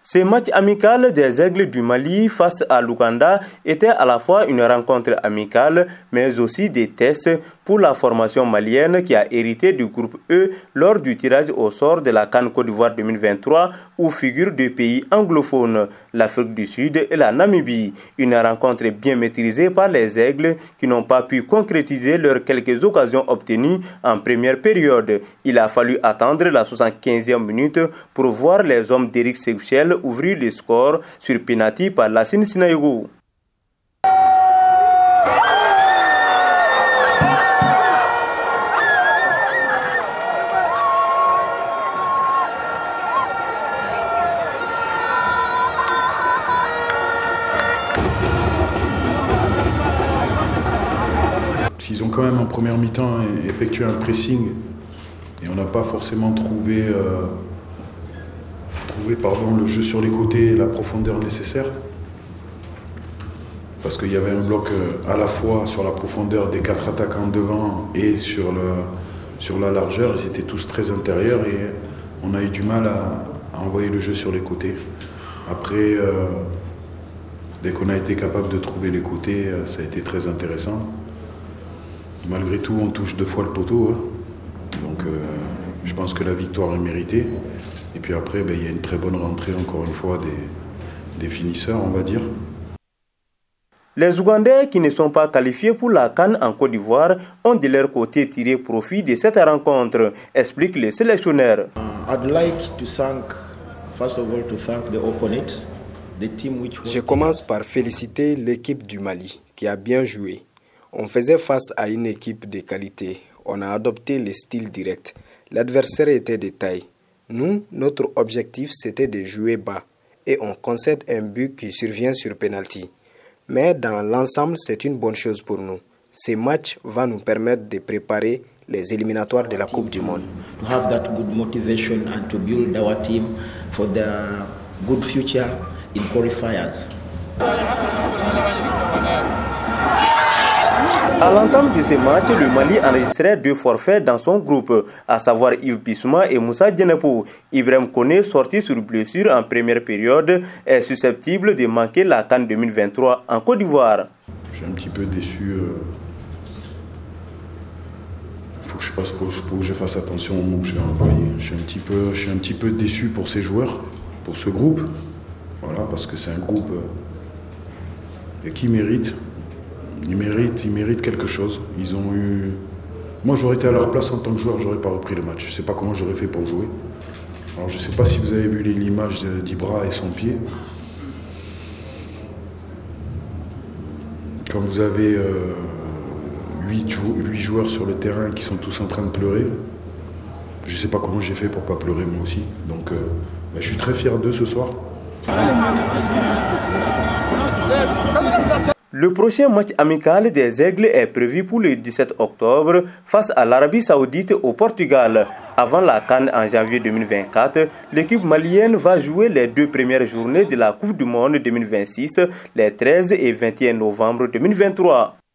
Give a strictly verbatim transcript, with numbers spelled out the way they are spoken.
Ce match amical des Aigles du Mali face à l'Ouganda était à la fois une rencontre amicale, mais aussi des tests pour la formation malienne qui a hérité du groupe E lors du tirage au sort de la CAN Côte d'Ivoire deux mille vingt-trois, où figurent deux pays anglophones, l'Afrique du Sud et la Namibie. Une rencontre bien maîtrisée par les Aigles qui n'ont pas pu concrétiser leurs quelques occasions obtenues en première période. Il a fallu attendre la soixante-quinzième minute pour voir les hommes d'Éric Séchel ouvrir le score sur penalty par Lassine Sinayogo. Ils ont quand même en première mi-temps effectué un pressing et on n'a pas forcément trouvé, euh, trouvé pardon, le jeu sur les côtés et la profondeur nécessaire. Parce qu'il y avait un bloc à la fois sur la profondeur des quatre attaquants devant et sur, le, sur la largeur. Ils étaient tous très intérieurs et on a eu du mal à, à envoyer le jeu sur les côtés. Après, euh, dès qu'on a été capable de trouver les côtés, ça a été très intéressant. Malgré tout, on touche deux fois le poteau, hein. Donc euh, je pense que la victoire est méritée. Et puis après, ben, il y a une très bonne rentrée, encore une fois, des, des finisseurs, on va dire. Les Ougandais qui ne sont pas qualifiés pour la CAN en Côte d'Ivoire ont de leur côté tiré profit de cette rencontre, explique le sélectionneur. Je commence par féliciter l'équipe du Mali qui a bien joué. On faisait face à une équipe de qualité. On a adopté le style direct. L'adversaire était de taille. Nous, notre objectif, c'était de jouer bas. Et on concède un but qui survient sur penalty. Mais dans l'ensemble, c'est une bonne chose pour nous. Ces matchs vont nous permettre de préparer les éliminatoires de la Coupe du Monde. To have that good motivation and to build our team for the good future in qualifiers. À l'entame de ce match, le Mali enregistrait deux forfaits dans son groupe, à savoir Yves Bissouma et Moussa Djenepo. Ibrahim Koné, sorti sur blessure en première période, est susceptible de manquer la CAN deux mille vingt-trois en Côte d'Ivoire. Je suis un petit peu déçu. Il faut que je fasse, faut, faut que je fasse attention au mot que j'ai envoyé. Je suis un petit peu, je suis un petit peu déçu pour ces joueurs, pour ce groupe. Voilà, parce que c'est un groupe euh, qui mérite. Ils méritent, ils méritent quelque chose. Ils ont eu... Moi, j'aurais été à leur place en tant que joueur, j'aurais pas repris le match. Je ne sais pas comment j'aurais fait pour jouer. Alors, je ne sais pas si vous avez vu l'image d'Ibra et son pied. Quand vous avez euh, huit joueurs sur le terrain qui sont tous en train de pleurer, je ne sais pas comment j'ai fait pour ne pas pleurer moi aussi. Donc, euh, ben, je suis très fier d'eux ce soir. Le prochain match amical des Aigles est prévu pour le dix-sept octobre face à l'Arabie Saoudite au Portugal. Avant la CAN en janvier deux mille vingt-quatre, l'équipe malienne va jouer les deux premières journées de la Coupe du Monde deux mille vingt-six, les treize et vingt et un novembre deux mille vingt-trois.